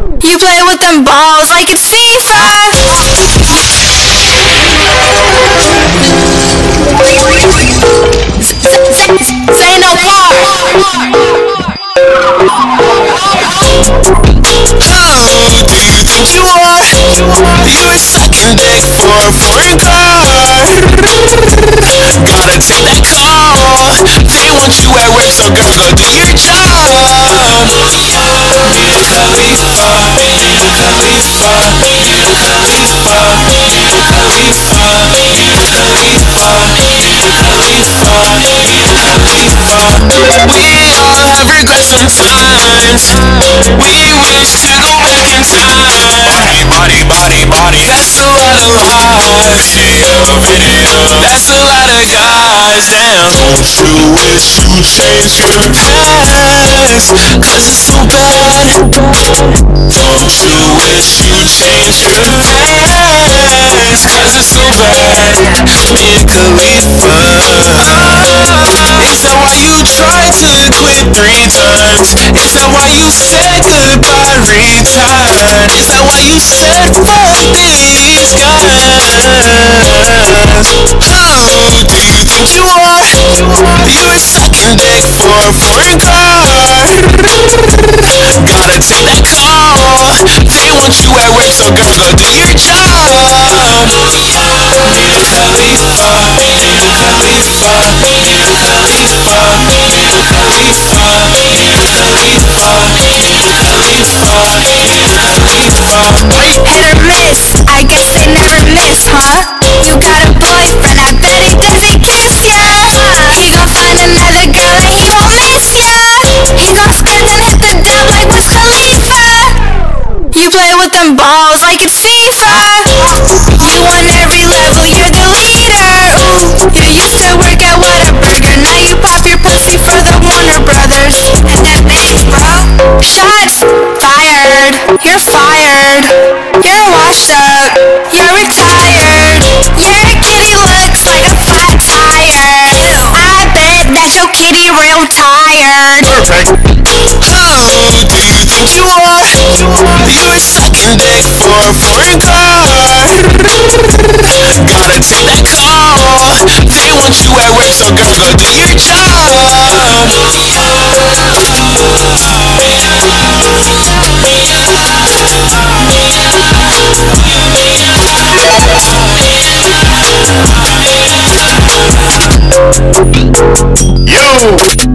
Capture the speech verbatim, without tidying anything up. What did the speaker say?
You play with them balls like it's FIFA. Say no more. Who do you think you are? You're sucking dick for a foreign car. Gotta take that call. They want you at work, so girl, go do your job. Need a Khalifa, need a Khalifa, need a Khalifa, need a Khalifa, need a Khalifa, need a Khalifa, need a Khalifa. We all have regrets sometimes. We wish to go back in time. Body, body, body, body. That's a lot of lies. Video, video. That's a lot of guys. Damn. Don't you wish you changed your past? Cause it's so bad. Don't you wish you changed your past? Cause it's so bad. Me and Khalifa. Is that why you tried to quit three times? Is that why you said goodbye, retired? Is that why you said fuck these guys? Who do you think you are? You're sucking dick for a foreign car. Gotta take that call. They want you at work, so girl, go do your job. Need a Khalifa, need a Khalifa, need a Khalifa, need a Khalifa, need a Khalifa, need a Khalifa, need a Khalifa. Hit or miss, I guess they never miss, huh? You got a boyfriend, I bet he doesn't kiss ya. He gon' find another girl and he won't miss ya. He gon' spend and hit the dub like Wiz Khalifa. You play with them balls like it's FIFA. You won every level, you're the leader. Ooh, you used to work at Whataburger, now you pop your pussy for the Warner Brothers. And that bitch, bro. Shots fired. You're fired. You're washed up. You're retired. Your kitty looks like a flat tire. I bet that your kitty real tired. Perfect. Who do you think you are? You're sucking dick for a foreign car. Gotta take that call. They want you at work, so girl, go do your job. Yo!